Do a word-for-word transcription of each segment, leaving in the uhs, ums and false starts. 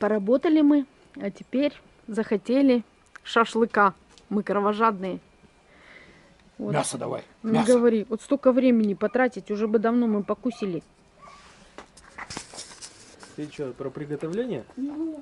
Поработали мы, а теперь захотели шашлыка. Мы кровожадные. Вот. Мясо давай. Не Мясо. говори. Вот столько времени потратить, уже бы давно мы покусили. Ты что, про приготовление? Ну.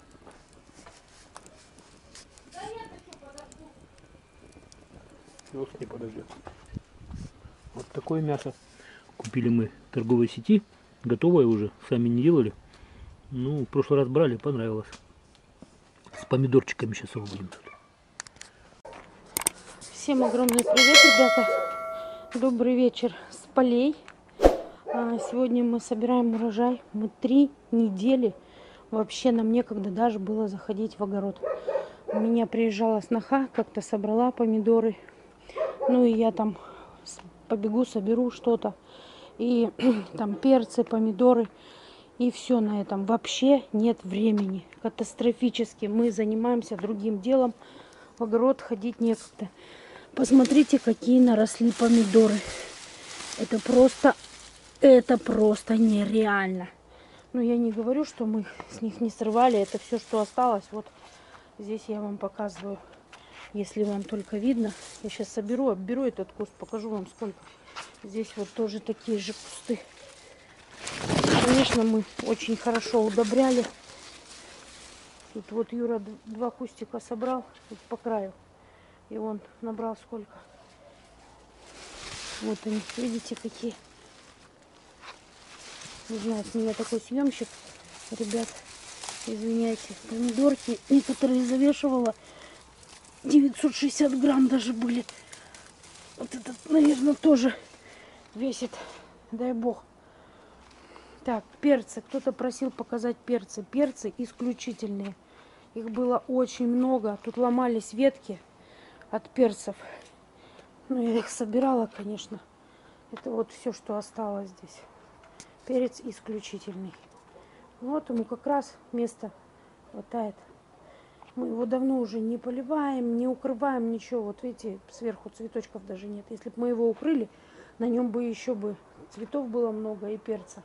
Ох, не подождет. Вот такое мясо купили мы в торговой сети. Готовое уже, сами не делали. Ну, в прошлый раз брали, понравилось. С помидорчиками сейчас рубим тут. Всем огромный привет, ребята. Добрый вечер с полей. Сегодня мы собираем урожай. Мы три недели вообще нам некогда даже было заходить в огород. У меня приезжала сноха, как-то собрала помидоры. Ну и я там побегу, соберу что-то. И там перцы, помидоры. И все на этом. Вообще нет времени. Катастрофически. Мы занимаемся другим делом. В огород ходить некогда. Посмотрите, какие наросли помидоры. Это просто, это просто нереально. Ну, я не говорю, что мы с них не срывали. Это все, что осталось. Вот здесь я вам показываю. Если вам только видно. Я сейчас соберу, обберу этот куст. Покажу вам сколько. Здесь вот тоже такие же кусты. Конечно, мы очень хорошо удобряли. Тут вот Юра два кустика собрал тут по краю. И он набрал сколько. Вот они, видите, какие. Не знаю, с меня такой съемщик. Ребят, извиняйте. Помидорки некоторые завешивала. девятьсот шестьдесят грамм даже были. Вот этот, наверное, тоже весит. Дай бог. Так, перцы. Кто-то просил показать перцы. Перцы исключительные. Их было очень много. Тут ломались ветки от перцев. Ну, я их собирала, конечно. Это вот все, что осталось здесь. Перец исключительный. Вот ему как раз места хватает. Мы его давно уже не поливаем, не укрываем, ничего. Вот видите, сверху цветочков даже нет. Если бы мы его укрыли, на нем бы еще бы цветов было много и перца.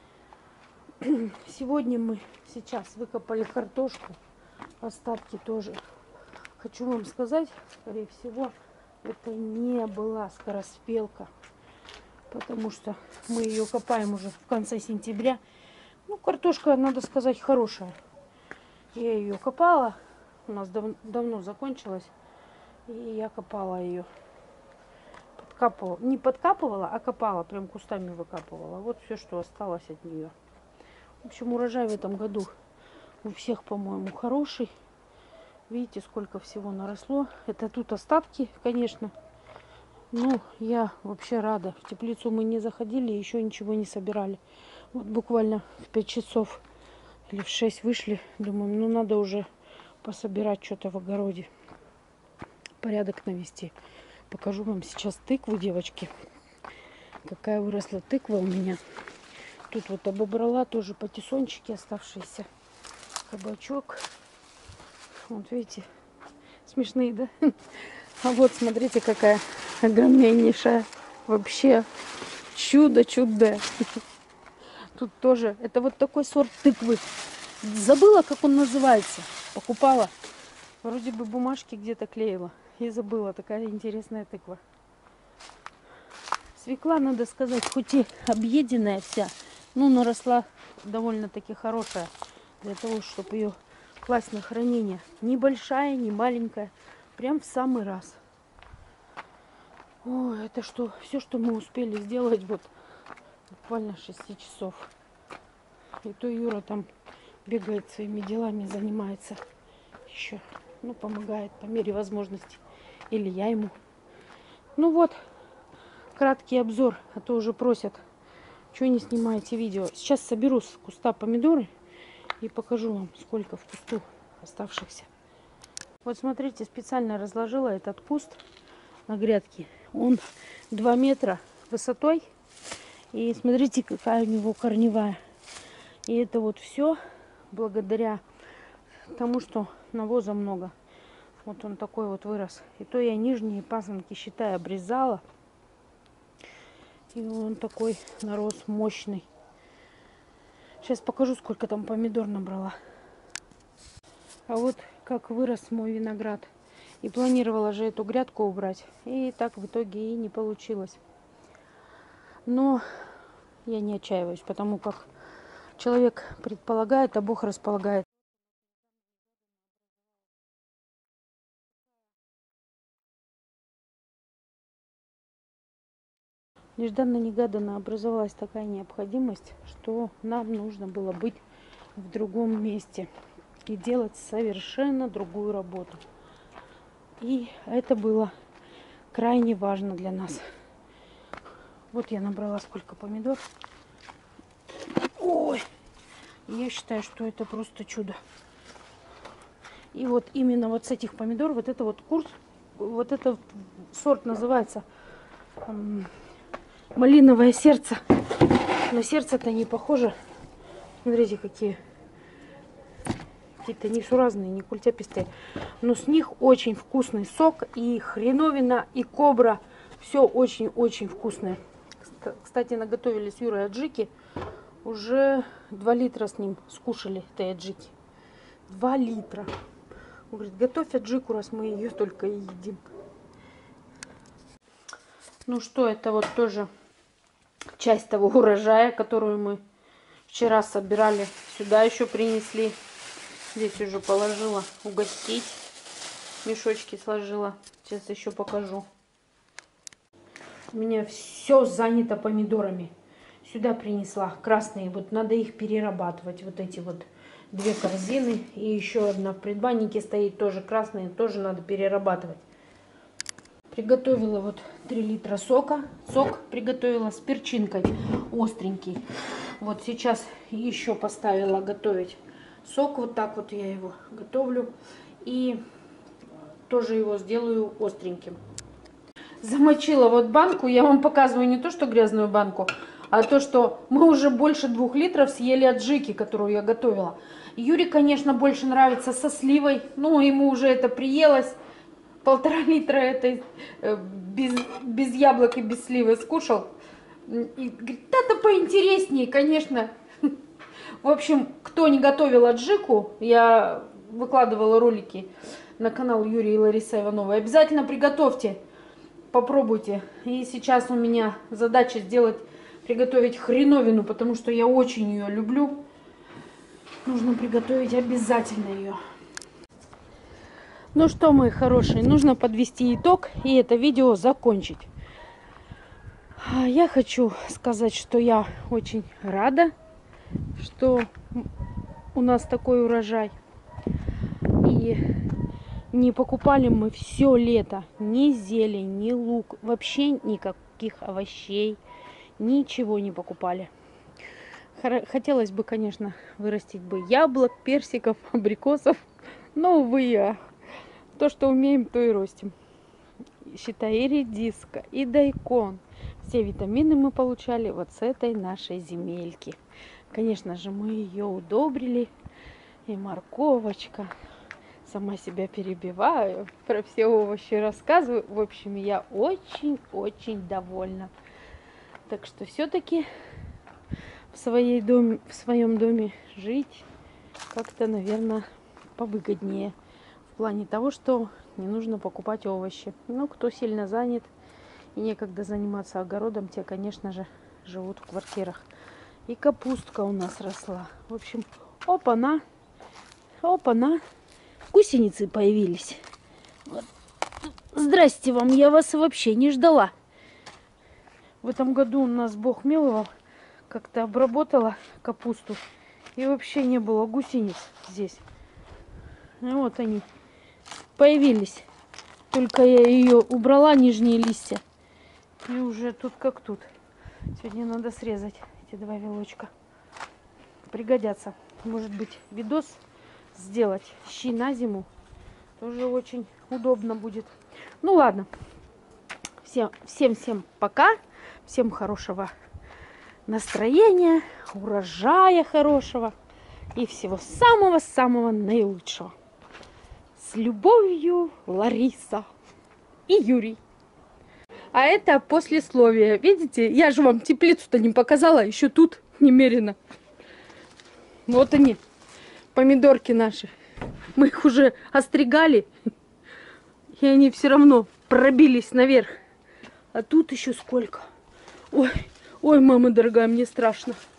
Сегодня мы сейчас выкопали картошку. Остатки тоже. Хочу вам сказать, скорее всего, это не была скороспелка. Потому что мы ее копаем уже в конце сентября. Ну, картошка, надо сказать, хорошая. Я ее копала. У нас дав давно закончилась. И я копала ее. Подкапывала. Не подкапывала, а копала. Прям кустами выкапывала. Вот все, что осталось от нее. В общем, урожай в этом году у всех, по-моему, хороший. Видите, сколько всего наросло. Это тут остатки, конечно. Ну, я вообще рада. В теплицу мы не заходили, еще ничего не собирали. Вот буквально в пять часов или в шесть вышли. Думаем, ну надо уже пособирать что-то в огороде. Порядок навести. Покажу вам сейчас тыкву, девочки. Какая выросла тыква у меня. Тут вот обобрала тоже патиссончики оставшиеся. Кабачок. Вот видите, смешные, да? А вот смотрите, какая огромнейшая. Вообще чудо-чудо. Тут тоже, это вот такой сорт тыквы. Забыла, как он называется. Покупала. Вроде бы бумажки где-то клеила. И забыла, такая интересная тыква. Свекла, надо сказать, хоть и объеденная вся, ну, наросла довольно-таки хорошая. Для того, чтобы ее класть на хранение. Ни большая, ни маленькая. Прям в самый раз. О, это что? Все, что мы успели сделать вот буквально шести часов. И то Юра там бегает своими делами, занимается еще. Ну, помогает по мере возможности. Или я ему. Ну вот, краткий обзор. А то уже просят, что не снимаете видео. Сейчас соберу с куста помидоры и покажу вам, сколько в кусту оставшихся. Вот смотрите, специально разложила этот куст на грядке. Он два метра высотой. И смотрите, какая у него корневая. И это вот все благодаря тому, что навоза много. Вот он такой вот вырос. И то я нижние пасынки, считай, обрезала. И он такой нарос мощный. Сейчас покажу, сколько там помидор набрала. А вот как вырос мой виноград. И планировала же эту грядку убрать. И так в итоге и не получилось. Но я не отчаиваюсь, потому как человек предполагает, а Бог располагает. Нежданно-негаданно образовалась такая необходимость, что нам нужно было быть в другом месте и делать совершенно другую работу. И это было крайне важно для нас. Вот я набрала сколько помидор. Ой! Я считаю, что это просто чудо. И вот именно вот с этих помидор, вот это вот курс, вот этот сорт называется эм, малиновое сердце. На сердце-то не похоже. Смотрите, какие какие-то несуразные, не культяпистые. Но с них очень вкусный сок. И хреновина, и кобра. Все очень-очень вкусное. Кстати, наготовили с Юрой аджики. Уже два литра с ним скушали этой аджики. Два литра. Он говорит, готовь аджику, раз мы ее только и едим. Ну что, это вот тоже часть того урожая, которую мы вчера собирали. Сюда еще принесли. Здесь уже положила угостить. Мешочки сложила. Сейчас еще покажу. У меня все занято помидорами. Сюда принесла красные. Вот надо их перерабатывать. Вот эти вот две корзины. И еще одна в предбаннике стоит. Тоже красные. Тоже надо перерабатывать. Приготовила вот три литра сока. Сок приготовила с перчинкой. Остренький. Вот сейчас еще поставила готовить сок. Вот так вот я его готовлю. И тоже его сделаю остреньким. Замочила вот банку. Я вам показываю не то, что грязную банку, а то, что мы уже больше двух литров съели аджики, которую я готовила. Юре, конечно, больше нравится со сливой. Ну, ему уже это приелось. Полтора литра этой без, без яблок и без сливы скушал. И говорит, да-то поинтереснее, конечно. В общем, кто не готовил аджику, я выкладывала ролики на канал Юрия и Ларисы Ивановой. Обязательно приготовьте, попробуйте. И сейчас у меня задача сделать, приготовить хреновину, потому что я очень ее люблю. Нужно приготовить обязательно ее. Ну что, мои хорошие, нужно подвести итог и это видео закончить. Я хочу сказать, что я очень рада, что у нас такой урожай. И не покупали мы все лето ни зелень, ни лук, вообще никаких овощей, ничего не покупали. Хотелось бы, конечно, вырастить бы яблок, персиков, абрикосов, но, увы, то, что умеем, то и растим. Считай, и редиска, и дайкон. Все витамины мы получали вот с этой нашей земельки. Конечно же, мы ее удобрили. И морковочка. Сама себя перебиваю. Про все овощи рассказываю. В общем, я очень-очень довольна. Так что все-таки в, своей доме, в своем доме жить как-то, наверное, повыгоднее. В плане того, что не нужно покупать овощи. Ну, кто сильно занят и некогда заниматься огородом, те, конечно же, живут в квартирах. И капустка у нас росла. В общем, опа-на, опа-на, гусеницы появились. Вот. Здрасте вам, я вас вообще не ждала. В этом году у нас Бог миловал, как-то обработала капусту. И вообще не было гусениц здесь. И вот они появились. Только я ее убрала, нижние листья. И уже тут как тут. Сегодня надо срезать эти два вилочка. Пригодятся. Может быть, видос сделать. Щи на зиму. Тоже очень удобно будет. Ну ладно. Всем-всем пока. Всем хорошего настроения, урожая хорошего и всего самого-самого наилучшего. С любовью, Лариса и Юрий. А это послесловие. Видите, я же вам теплицу-то не показала, еще тут немерено. Вот они, помидорки наши. Мы их уже остригали, и они все равно пробились наверх. А тут еще сколько. Ой, ой, мама дорогая, мне страшно.